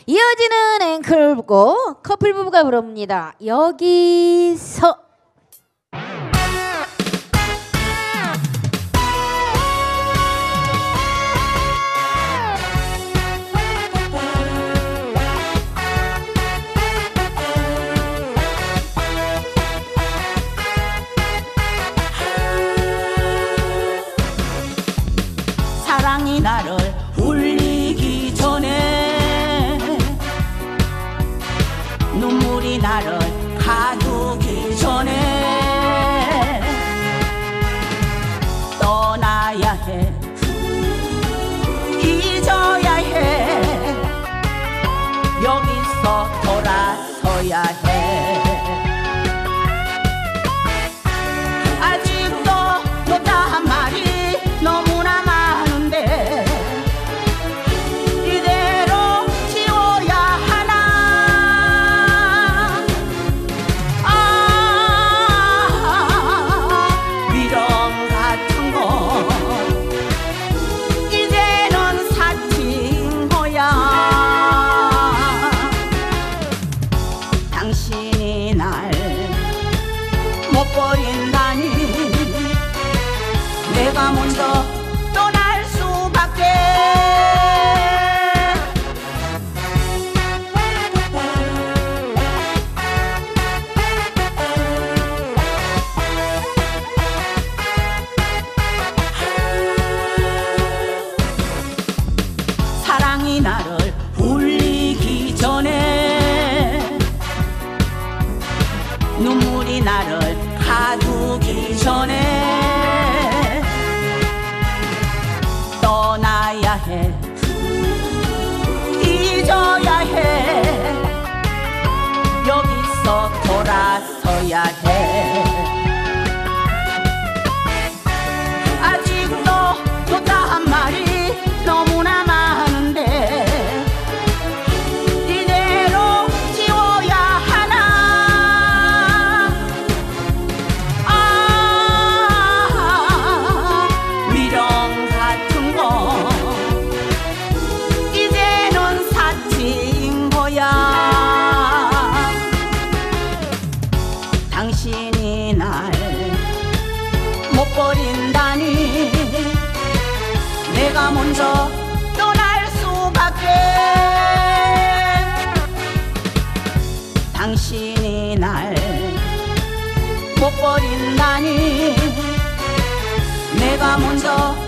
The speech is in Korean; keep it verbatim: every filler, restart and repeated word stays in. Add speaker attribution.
Speaker 1: 이어지는 앵콜 부고 커플 부부가 부릅니다. 여기서.
Speaker 2: 사랑이 나를 울리기 전에 눈물이 나를 가두기 전에 떠나야 해, 잊어야 해, 여기서 돌아서야 해. 아직도 못한 말이 너무나 많은데 이대로 지워야 하나. 아, 미련 같은 거 이제는 사친 거야. 당신이 날 못 버린다니 내가 먼저 떠날 수밖에. 사랑이 나를 울리기 전에 눈물이 나를 가두기 전에 떠나야 해, 잊어야 해, 여기서 돌아서야 해. 아직도 못한 말이 너무나 많은데 이대로 지워야 하나. 아, 미련 같은 거 이제는 사친 거야. 당신이 날 못 버린다니 내가 먼저 떠날 수밖에. 당신이 날 못 버린다니 내가 먼저